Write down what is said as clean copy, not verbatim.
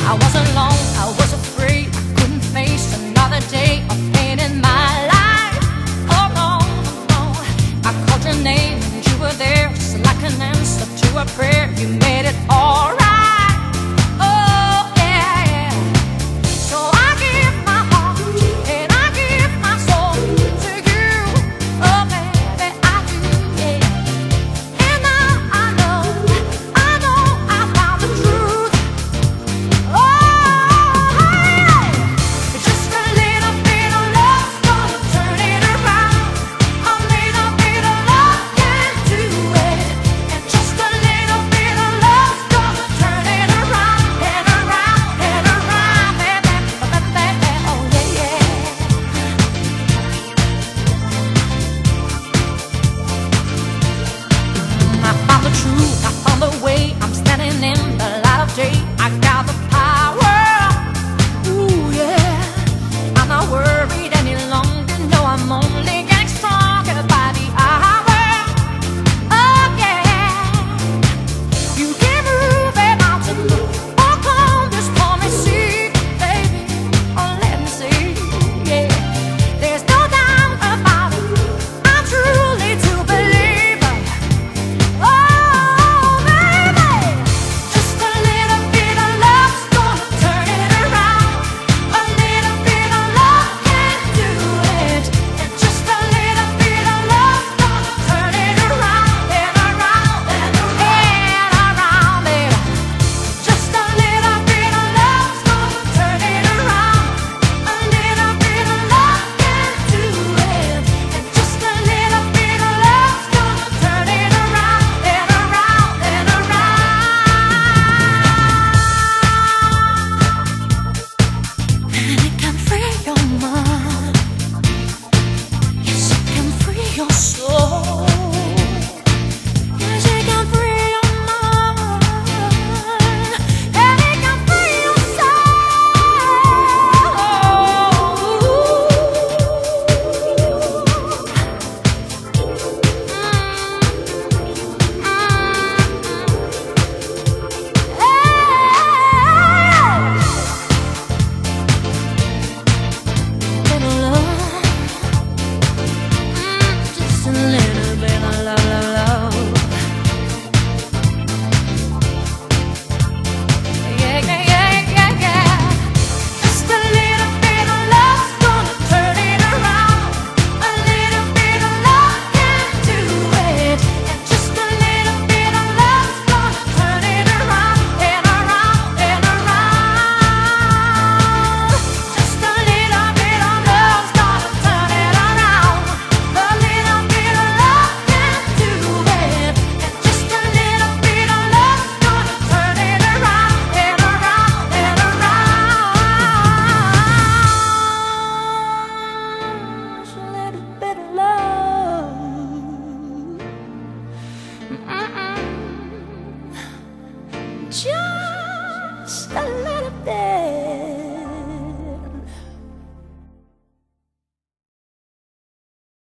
I was alone, I was afraid, I couldn't face another day of pain in my life. Oh no, no, I called your name and you were there, just like an answer to a prayer. You made it alright. Oh yeah, yeah. So I give my heart and I give my soul to you. Oh baby, I do, yeah. And now I know I found the truth. Oh, hey, just a little bit of love's gonna turn it around. A little bit of love can do it. And just a little bit of love's gonna turn it around and around and around, baby, baby, oh yeah, yeah. I found the truth, I found the way. I'm standing in the light of day. I got the power. Ooh yeah. I'm not worried any longer. No, I'm only getting stronger by the hour. Oh yeah. You can move a mountain, walk on this stormy sea, baby. Oh, let me see, yeah. There's no doubt about it. I'm truly to believe. Oh, baby, just a little bit of love's gonna turn it around. A little bit of love can do it. And just a little bit of love's gonna turn it around and around and around, baby. Just a little bit of love's gonna turn it around. A little bit of love can do it. And just a little bit of love's gonna turn it around and around and around. And it can free your mind. Yes, it can free your soul. Yes, it can free your mind. And it can free your just a little bit of love, love, love. Yeah, yeah, yeah, yeah, yeah. Just a little bit of love's gonna turn it around. A little bit of love can do it. And just a little bit of love's gonna turn it around and around and around. Just a little bit of love's gonna turn it around. A little bit of love can do it. And just a little bit of love's gonna turn it around and around and around. Just a little bit of love. Mm-mm. Just a little.